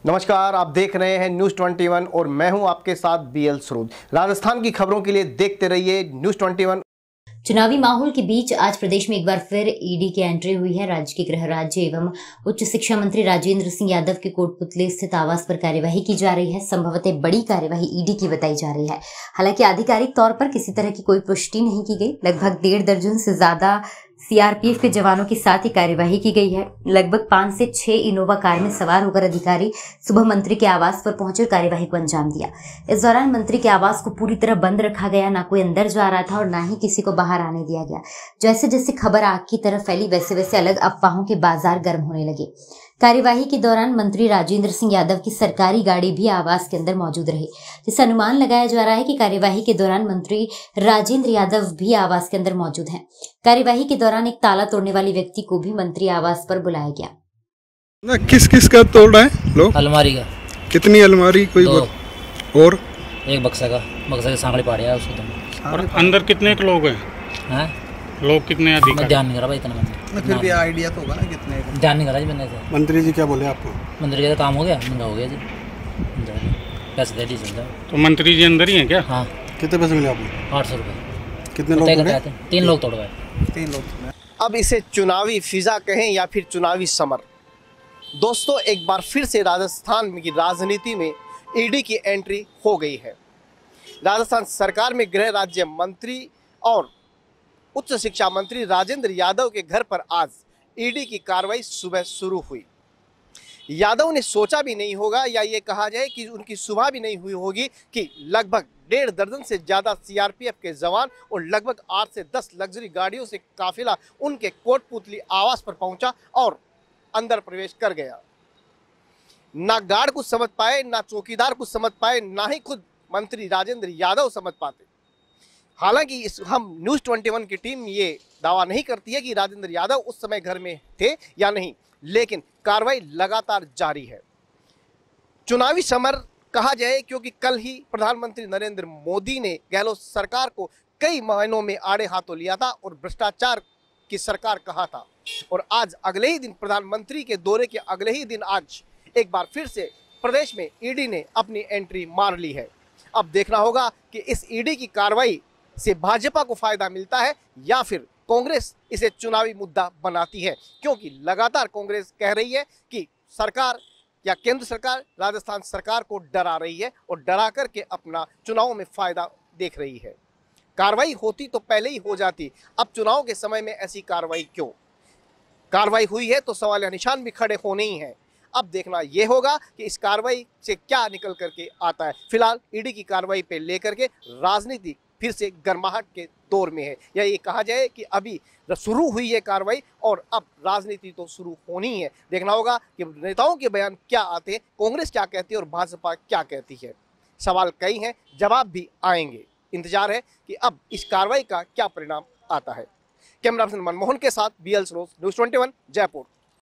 नमस्कार, आप देख रहे हैं न्यूज़ 21 और मैं हूं आपके साथ बीएल सरोद। राजस्थान की खबरों के लिए देखते रहिए न्यूज़ 21। चुनावी माहौल के बीच आज प्रदेश में एक बार फिर ईडी की एंट्री हुई है। राज्य के गृह राज्य एवं उच्च शिक्षा मंत्री राजेंद्र सिंह यादव के कोटपुतली स्थित आवास पर कार्यवाही की जा रही है। संभवतः बड़ी कार्यवाही ईडी की बताई जा रही है। हालांकि आधिकारिक तौर पर किसी तरह की कोई पुष्टि नहीं की गई। लगभग 1.5 दर्जन से ज्यादा सीआरपीएफ के जवानों के साथ ही कार्यवाही की गई है। लगभग 5 से 6 इनोवा कार में सवार होकर अधिकारी सुबह मंत्री के आवास पर पहुंचे और कार्यवाही को अंजाम दिया। इस दौरान मंत्री के आवास को पूरी तरह बंद रखा गया, ना कोई अंदर जा रहा था और ना ही किसी को बाहर आने दिया गया। जैसे जैसे खबर आग की तरफ फैली वैसे वैसे अलग अफवाहों के बाजार गर्म होने लगे। कार्यवाही के दौरान मंत्री राजेंद्र सिंह यादव की सरकारी गाड़ी भी आवास के अंदर मौजूद रही, जिससे अनुमान लगाया जा रहा है कि कार्यवाही के दौरान मंत्री राजेंद्र यादव भी आवास के अंदर मौजूद हैं। कार्यवाही के दौरान एक ताला तोड़ने वाले व्यक्ति को भी मंत्री आवास पर बुलाया गया। किस किस का तोड़ रहा है लोग? अलमारी का। कितनी अलमारी? कोई और एक बक्सा के सामने पाड़े है उसको तो। और अंदर कितने के लोग हैं? हैं? लोग कितने अधिक? मैं ध्यान नहीं कर रहा भाई इतना मैंने। फिर भी आइडिया तो होगा ना कितने? ध्यान नहीं करा जी मैंने से। मंत्री जी क्या बोले आपको? मंत्री का काम हो गया, मंगा हो गया जी। पैसे दे दीजिए। तो मंत्री जी अंदर ही हैं क्या? हाँ। कितने पैसे मिले आपको? 800 रुपये। कितने लोग तोड़े? 3 लोग तोड़ गए। 3 लोग। अब इसे चुनावी फिजा कहें या फिर चुनावी समर, दोस्तों एक बार फिर से राजस्थान की राजनीति में ईडी की एंट्री हो गई है। राजस्थान सरकार में गृह राज्य मंत्री और उच्च शिक्षा मंत्री राजेंद्र यादव के घर पर आज ईडी की कार्रवाई सुबह शुरू हुई। यादव ने सोचा भी नहीं होगा, या ये कहा जाए कि उनकी सुबह भी नहीं हुई होगी कि लगभग 1.5 दर्जन से ज़्यादा सीआरपीएफ के जवान और लगभग 8 से 10 लग्जरी गाड़ियों से काफिला उनके कोटपुतली आवास पर पहुंचा और अंदर प्रवेश कर गया। ना गार्ड कुछ समझ पाए, ना चौकीदार कुछ समझ पाए, ना ही खुद मंत्री राजेंद्र यादव समझ पाते। हालांकि हम न्यूज़ 21 की टीम ये दावा नहीं करती है कि राजेंद्र यादव उस समय घर में थे या नहीं, लेकिन कार्रवाई लगातार जारी है। चुनावी समर कहा जाए क्योंकि कल ही प्रधानमंत्री नरेंद्र मोदी ने गहलोत सरकार को कई महीनों में आड़े हाथों लिया था और भ्रष्टाचार की सरकार कहा था, और आज अगले ही दिन प्रधानमंत्री के दौरे के अगले ही दिन आज एक बार फिर से प्रदेश में ईडी ने अपनी एंट्री मार ली है। अब देखना होगा कि इस ईडी की कार्रवाई से भाजपा को फायदा मिलता है या फिर कांग्रेस इसे चुनावी मुद्दा बनाती है, क्योंकि लगातार कांग्रेस कह रही है कि सरकार या केंद्र सरकार राजस्थान सरकार को डरा रही है और डरा करके अपना चुनाव में फायदा देख रही है। कार्रवाई होती तो पहले ही हो जाती, अब चुनाव के समय में ऐसी कार्रवाई क्यों? कार्रवाई हुई है तो सवाल या निशान भी खड़े होने ही हैं। अब देखना यह होगा कि इस कार्रवाई से क्या निकल करके आता है। फिलहाल ईडी की कार्रवाई पे लेकर के राजनीति फिर से गर्माहट के दौर में है, या ये कहा जाए कि अभी शुरू हुई है कार्रवाई और अब राजनीति तो शुरू होनी है। देखना होगा कि नेताओं के बयान क्या आते हैं, कांग्रेस क्या कहती है और भाजपा क्या कहती है। सवाल कई हैं, जवाब भी आएंगे। इंतजार है कि अब इस कार्रवाई का क्या परिणाम आता है। कैमरा पर्सन मनमोहन के साथ बीएल सरोज, न्यूज़ 21 जयपुर।